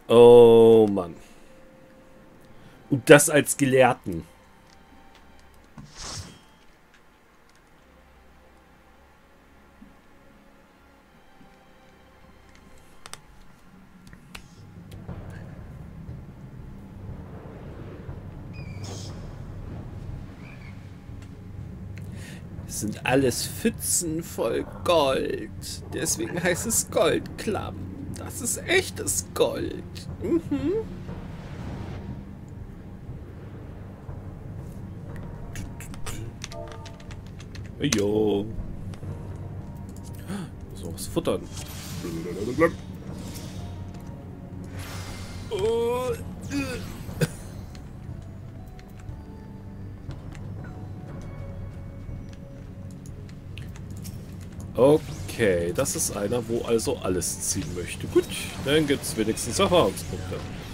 Oh Mann. Und das als Gelehrten. Es sind alles Pfützen voll Gold. Deswegen heißt es Goldklamm. Das ist echtes Gold. Mhm. Jo. Muss noch was futtern. Oh. Okay, das ist einer, wo also alles ziehen möchte. Gut, dann gibt es wenigstens Erfahrungspunkte.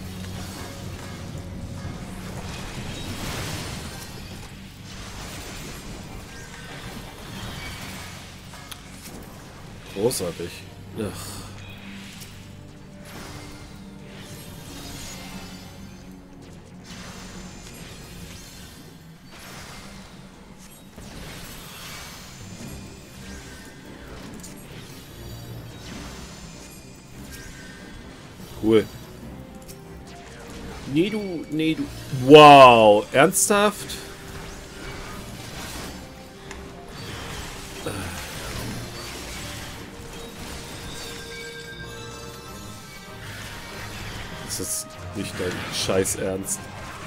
Großartig. Ach. Cool. Nee, du, nee, du. Wow, ernsthaft? Das ist nicht dein Scheiß Ernst.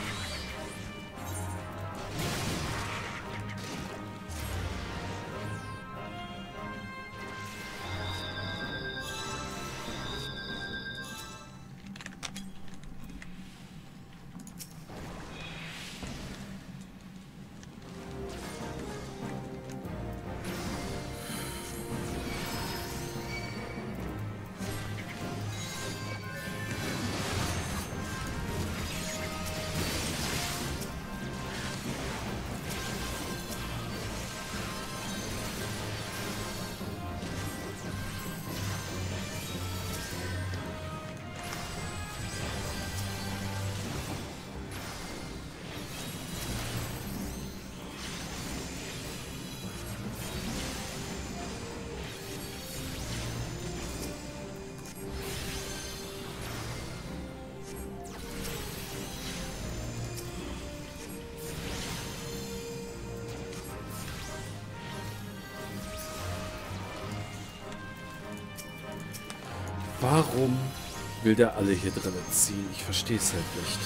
Warum will der alle hier drinnen ziehen? Ich verstehe es halt nicht.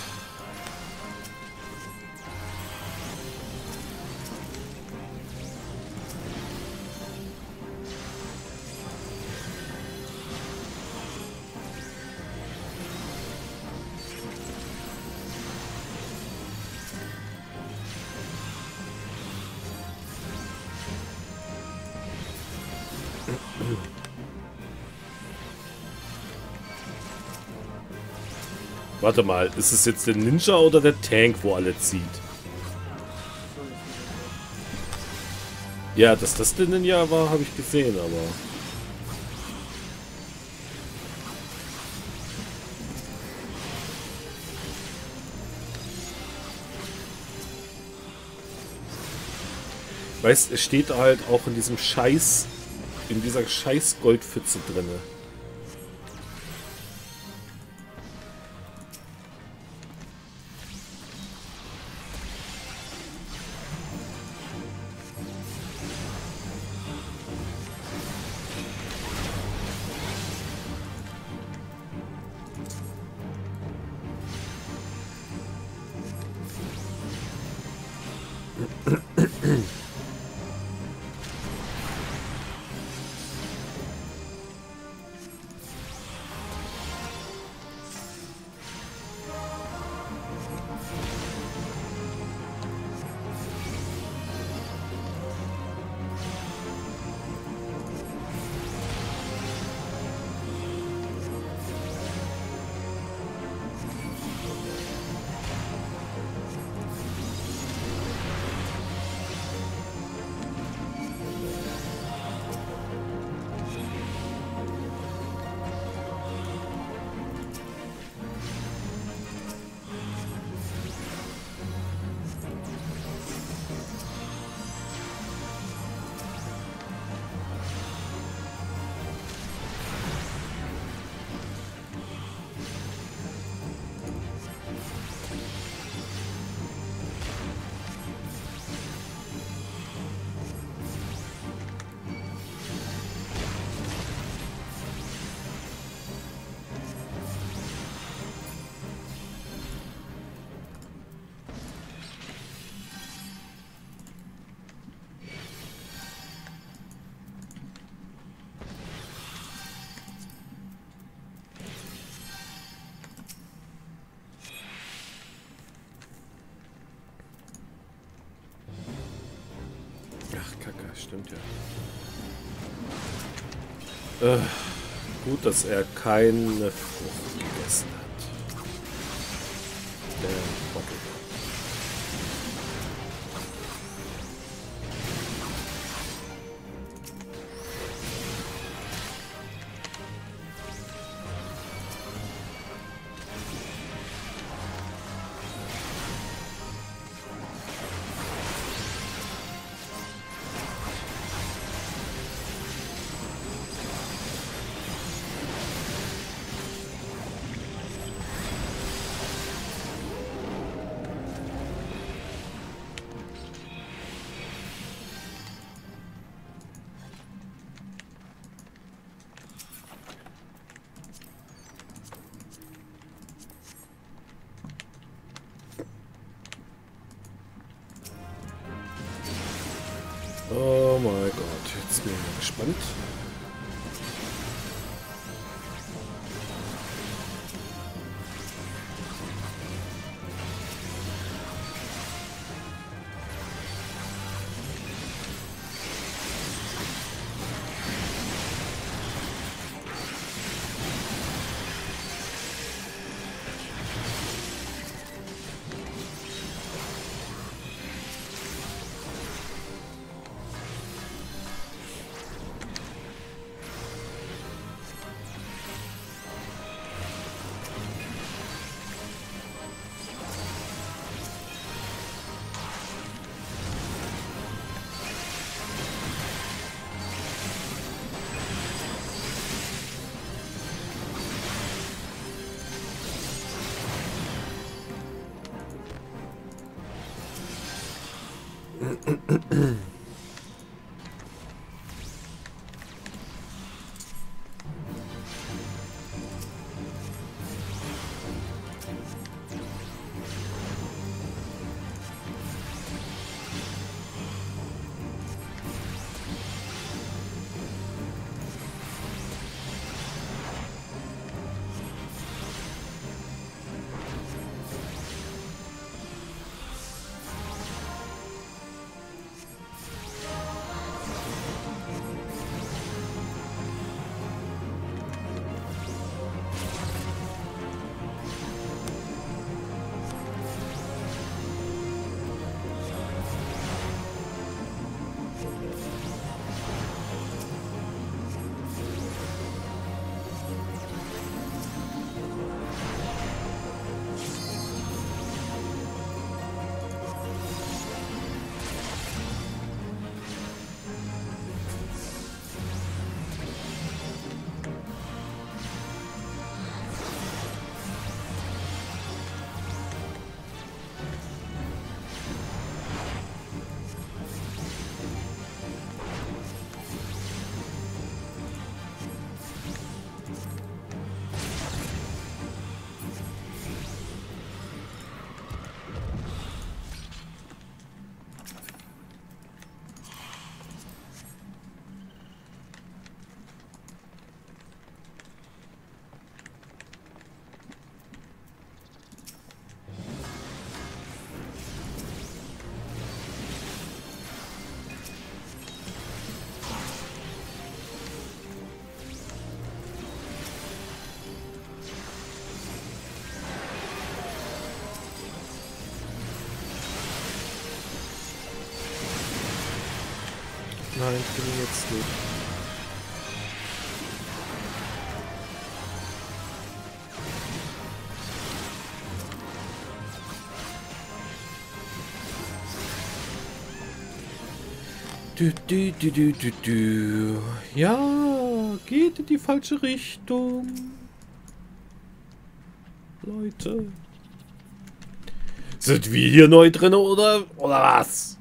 Warte mal, ist es jetzt der Ninja oder der Tank, wo alle zieht? Ja, dass das der Ninja war, habe ich gesehen, aber... Weißt, es steht halt auch in diesem Scheiß... in dieser Scheiß Goldpfütze drinne. stimmt ja. Gut, dass er keine Frucht gegessen hat. Der Trottel. Oh mein Gott, jetzt bin ich mal gespannt. Nein, ich bin jetzt nicht. Ja, geht in die falsche Richtung. Leute. Sind wir hier neu drin oder was?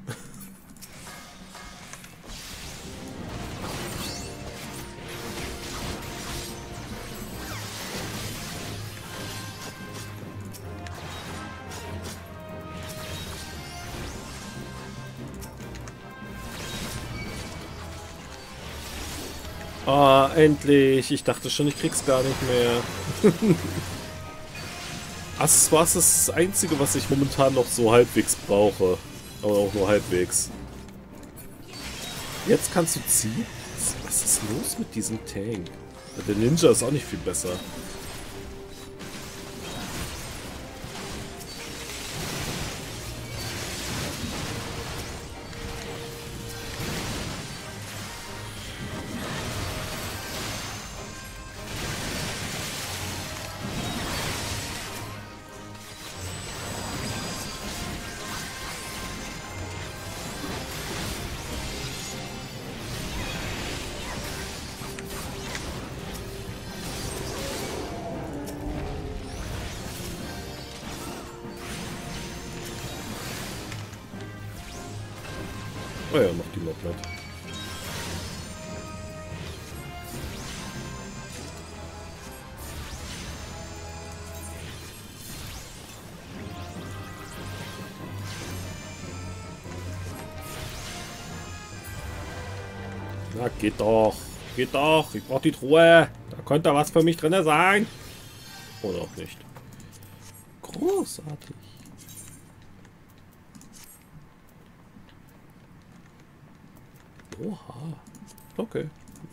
Ah, endlich. Ich dachte schon, ich krieg's gar nicht mehr. Accessoires ist das Einzige, was ich momentan noch so halbwegs brauche. Aber auch nur halbwegs. Jetzt kannst du ziehen? Was ist los mit diesem Tank? Der Ninja ist auch nicht viel besser. Oh ja, mach die mal platt. Na, geht doch. Geht doch. Ich brauche die Truhe. Da könnte was für mich drin sein. Oder auch nicht. Großartig. Oha. Okay.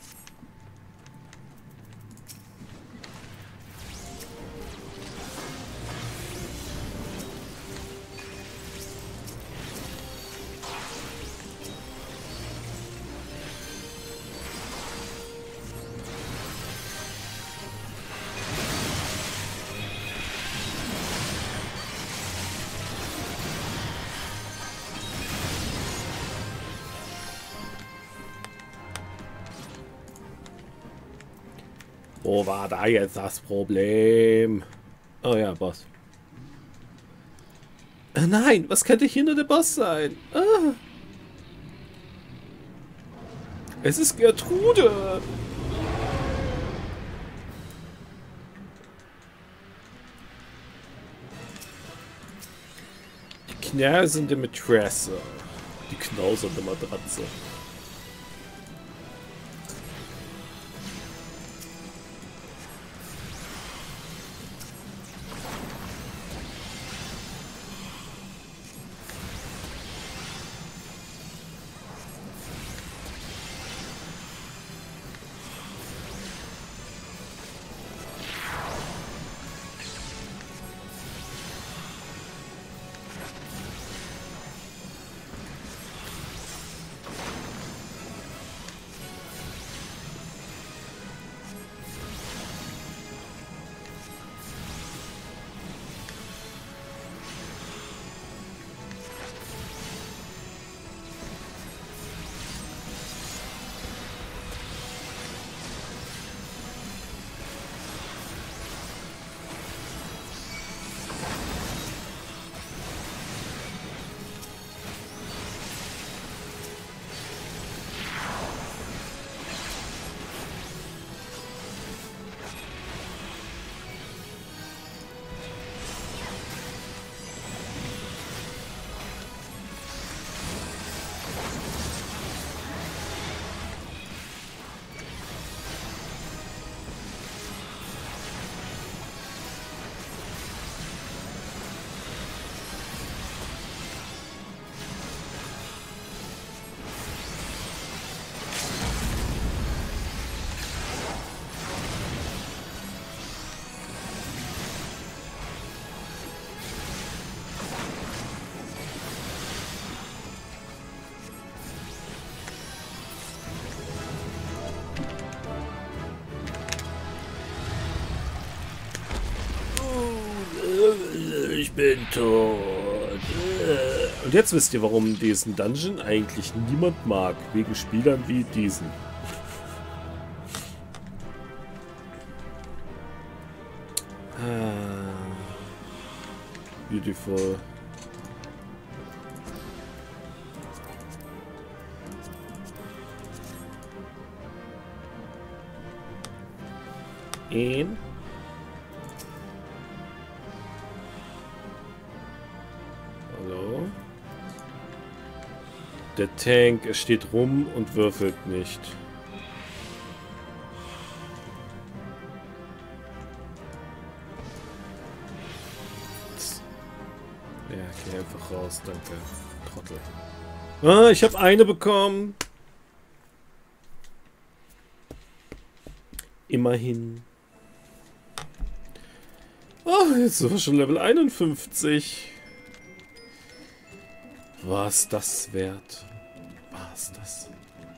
Wo war da jetzt das Problem? Oh ja, Boss. Nein, was könnte hier nur der Boss sein? Ah. Es ist Gertrude. Die knausende Mätresse. Die knausende Matratze. Ich bin tot. Und jetzt wisst ihr, warum diesen Dungeon eigentlich niemand mag. Wegen Spielern wie diesen. Beautiful. Ein. Hallo. Der Tank, er steht rum und würfelt nicht. Ja, geh einfach raus, danke. Trottel. Ah, ich habe eine bekommen. immerhin. Oh, jetzt sind wir schon Level 51. Was das wert? Was das?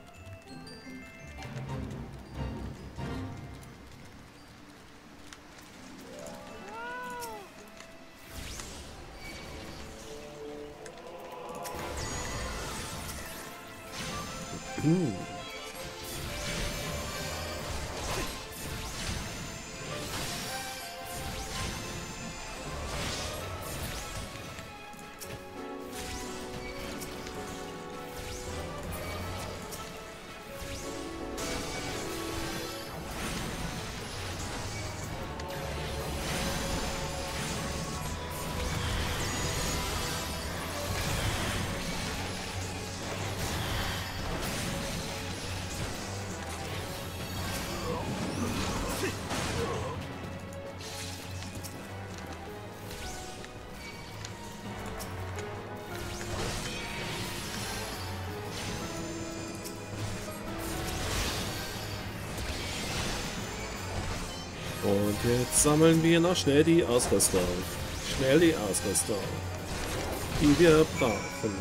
Und jetzt sammeln wir noch schnell die Ausrüstung. Schnell die Ausrüstung. Die wir brauchen.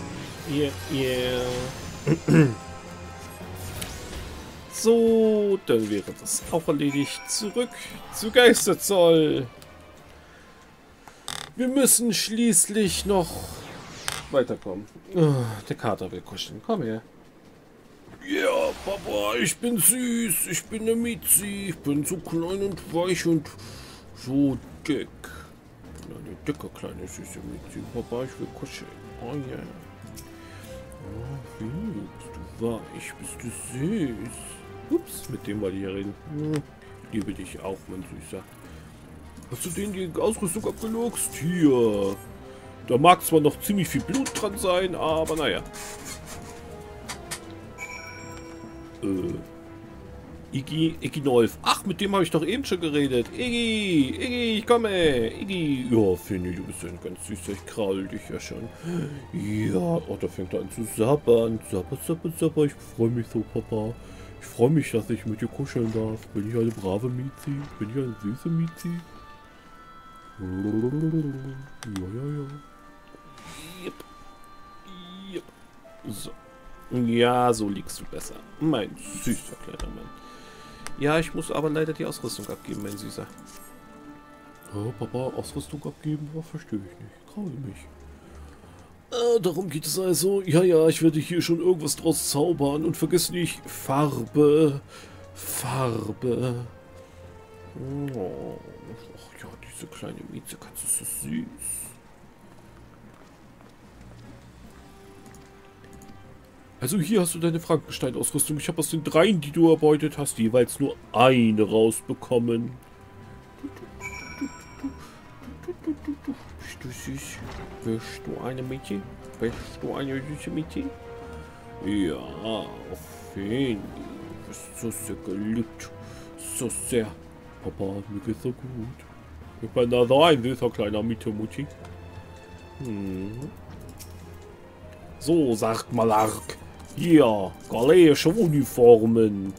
So, dann wäre das auch erledigt. Zurück zu Geisterzoll. Wir müssen schließlich noch weiterkommen. Oh, der Kater will kuscheln. Komm her. Ja, Papa, ich bin süß. Ich bin eine Miezi. Ich bin so klein und weich und so dick. Ich bin eine dicke, kleine, süße Miezi. Papa, ich will kuscheln. Oh ja. Yeah. Oh, wie bist du weich? Bist du süß? Ups, mit dem wollte ich ja reden. Ich liebe dich auch, mein Süßer. Hast du den die Ausrüstung abgeluchst? Hier. Da mag zwar noch ziemlich viel Blut dran sein, aber naja. Iggy Nolf. Ach, mit dem habe ich doch eben schon geredet. Iggy, ich komme. Iggy. Ja, Finny, du bist ein ganz süßer. Ich kraul dich ja schon. Ja, oh, da fängt er an zu sabbern. Sabber. Ich freue mich so, Papa. Ich freue mich, dass ich mit dir kuscheln darf. Bin ich eine brave Miezi? Bin ich eine süße Miezi? Ja. Yep. So. Ja, so liegst du besser. Mein süßer kleiner Mann. Ja, ich muss aber leider die Ausrüstung abgeben, mein Süßer. Oh, Papa, Ausrüstung abgeben? Oh, verstehe ich nicht. Graue mich. Darum geht es also. Ja, ich werde hier schon irgendwas draus zaubern. Und vergiss nicht, Farbe. Oh, ach ja, diese kleine Miezekatze ist so süß. Also hier hast du deine Frankenstein-Ausrüstung. Ich habe aus den 3, die du erbeutet hast, jeweils nur eine rausbekommen. Bist du süß? Bist du eine Mädchen? Bist du eine süße Mädchen? Ja, auf jeden Fall. Du bist so sehr geliebt. So sehr. Papa, mir geht's so gut. Ich bin da so ein süßer kleiner Miete-Mutti. So, sagt Malark. Hier, galeische Uniformen.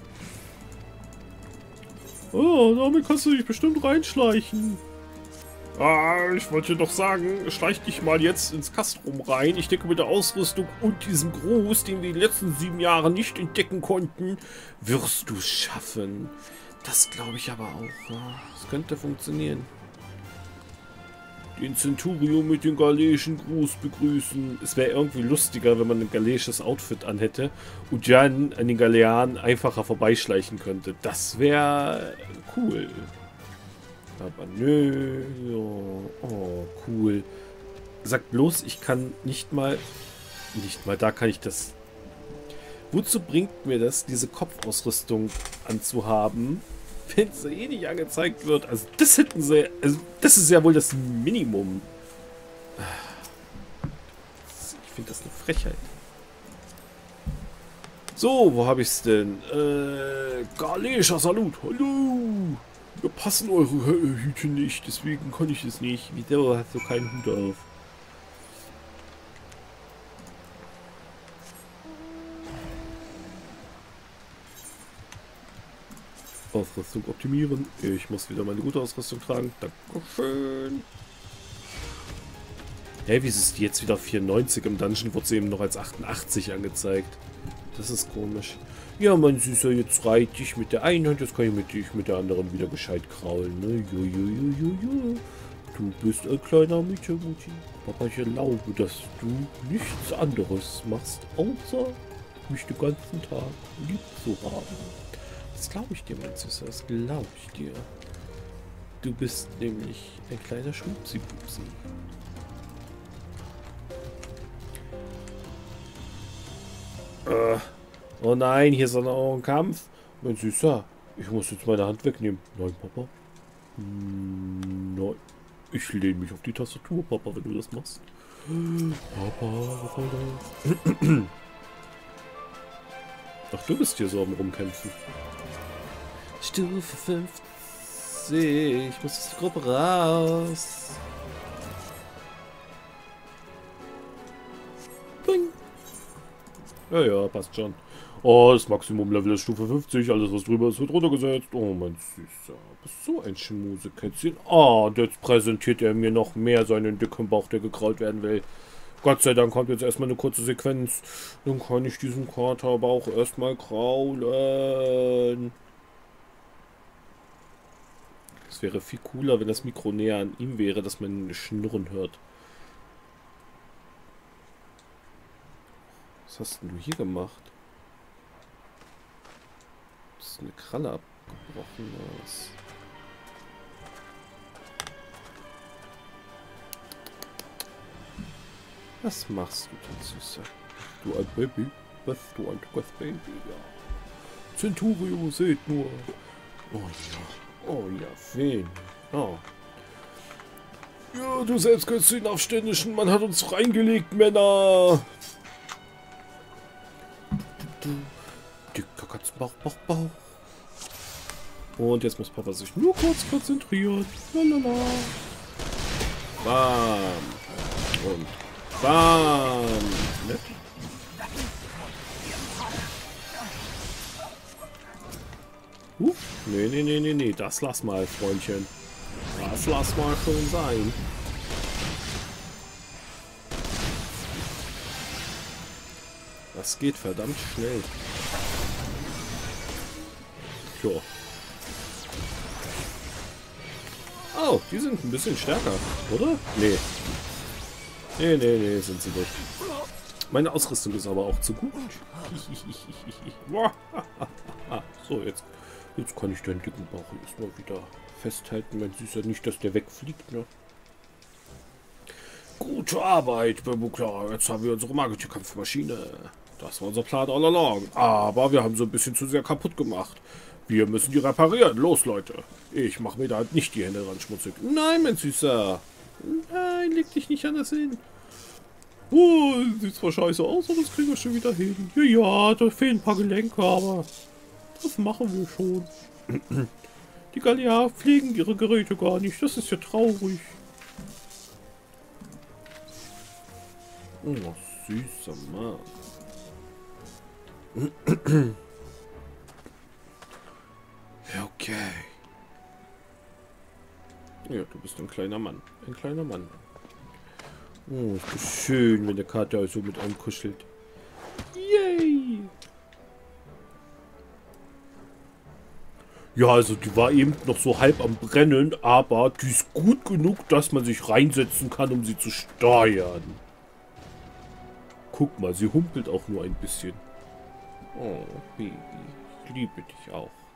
Oh, damit kannst du dich bestimmt reinschleichen. Ich wollte doch sagen, schleich dich mal jetzt ins Castrum rein. Ich denke, mit der Ausrüstung und diesem Gruß, den wir in den letzten 7 Jahren nicht entdecken konnten, wirst du es schaffen. Das glaube ich aber auch. Ja. Das könnte funktionieren. Den Centurion mit dem galeischen Gruß begrüßen. Es wäre irgendwie lustiger, wenn man ein galeisches Outfit anhätte und dann an den Galeanen einfacher vorbeischleichen könnte. Das wäre cool. Aber nö. Oh, cool. Sag bloß, ich kann nicht mal da kann ich das. Wozu bringt mir das, diese Kopfausrüstung anzuhaben, wenn sie eh nicht angezeigt wird? Also das hätten sie. Also das ist ja wohl das Minimum. Ich finde das eine Frechheit. So, wo habe ich es denn? Galeischer Salut. Hallo. Wir passen eure Hüte nicht, deswegen kann ich es nicht. Wieso hast du keinen Hut auf? Ausrüstung optimieren. Ich muss wieder meine gute Ausrüstung tragen. Dankeschön. Hey, wie ist die jetzt wieder 94? Im Dungeon wurde sie eben noch als 88 angezeigt. Das ist komisch. Ja, mein Süßer, jetzt reite ich mit der einen Hand, jetzt kann ich mit der anderen wieder gescheit kraulen, ne? Jujujujuju. Du bist ein kleiner Mutti. Aber ich erlaube, dass du nichts anderes machst, außer mich den ganzen Tag lieb zu haben. Das glaube ich dir, mein Süßer, das glaube ich dir. Du bist nämlich ein kleiner Schmupsi-Pupsi. Oh nein, hier ist auch ein Kampf. Mein Süßer, ich muss jetzt meine Hand wegnehmen. Nein, Papa. Nein. Ich lehne mich auf die Tastatur, Papa, wenn du das machst. Papa, was soll das? Ach, du bist hier so am Rumkämpfen. Stufe 50. Ich muss aus der Gruppe raus. Bing. Ja, passt schon. Oh, das Maximum-Level ist Stufe 50. Alles, was drüber ist, wird runtergesetzt. Oh, mein Süßer. Bist so ein Schmusekätzchen. Oh, und jetzt präsentiert er mir noch mehr seinen dicken Bauch, der gekrault werden will. Gott sei Dank kommt jetzt erstmal eine kurze Sequenz. Dann kann ich diesen Katerbauch erstmal kraulen. Es wäre viel cooler, wenn das Mikro näher an ihm wäre, dass man Schnurren hört. Was hast denn du hier gemacht? Das ist eine Kralle abgebrochen. Was machst du denn, Süßer? Du ein Baby? Was du ein dickes Baby? Ja. Centurio, seht nur. Oh ja. Oh ja, wen? Oh. Ja, du selbst gehörst zu den Aufständischen. Man hat uns reingelegt, Männer. Dicker Katzenbauch, Bauch. Und jetzt muss Papa sich nur kurz konzentrieren. Lalala. Bam. Und bam. Nett. Nee. Das lass mal, Freundchen. Das lass mal schon sein. Das geht verdammt schnell. Jo. Oh, die sind ein bisschen stärker, oder? Nee. Nee, sind sie nicht. Meine Ausrüstung ist aber auch zu gut. So, jetzt kann ich den dicken Bauch erstmal wieder festhalten, mein Süßer. Nicht, dass der wegfliegt, ne? Gute Arbeit, Bebukla. Jetzt haben wir unsere magische Kampfmaschine. Das war unser Plan all along. Aber wir haben so ein bisschen zu sehr kaputt gemacht. Wir müssen die reparieren. Los, Leute. Ich mache mir da halt nicht die Hände ran schmutzig. Nein, mein Süßer. Nein, leg dich nicht anders hin. Oh, sieht zwar scheiße aus, aber das kriegen wir schon wieder hin. Ja, da fehlen ein paar Gelenke, aber das machen wir schon. Die Gallier pflegen ihre Geräte gar nicht. Das ist ja traurig. Oh, süßer Mann. Okay. Ja, du bist ein kleiner Mann. Ein kleiner Mann. Oh, ist das schön, wenn der Kater so mit einem kuschelt. Yay! Ja, also die war eben noch so halb am Brennen, aber die ist gut genug, dass man sich reinsetzen kann, um sie zu steuern. Guck mal, sie humpelt auch nur ein bisschen. Oh, Baby, ich liebe dich auch.